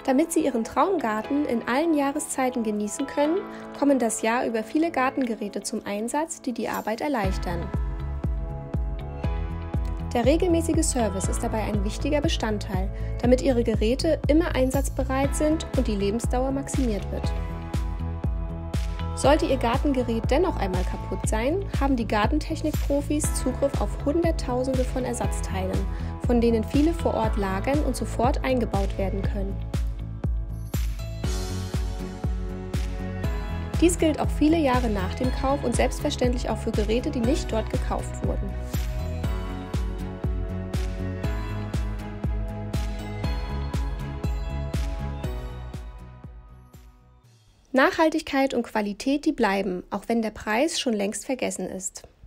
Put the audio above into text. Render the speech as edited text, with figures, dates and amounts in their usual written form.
Damit Sie Ihren Traumgarten in allen Jahreszeiten genießen können, kommen das Jahr über viele Gartengeräte zum Einsatz, die die Arbeit erleichtern. Der regelmäßige Service ist dabei ein wichtiger Bestandteil, damit Ihre Geräte immer einsatzbereit sind und die Lebensdauer maximiert wird. Sollte Ihr Gartengerät dennoch einmal kaputt sein, haben die Gartentechnik-Profis Zugriff auf Hunderttausende von Ersatzteilen, von denen viele vor Ort lagern und sofort eingebaut werden können. Dies gilt auch viele Jahre nach dem Kauf und selbstverständlich auch für Geräte, die nicht dort gekauft wurden. Nachhaltigkeit und Qualität, die bleiben, auch wenn der Preis schon längst vergessen ist.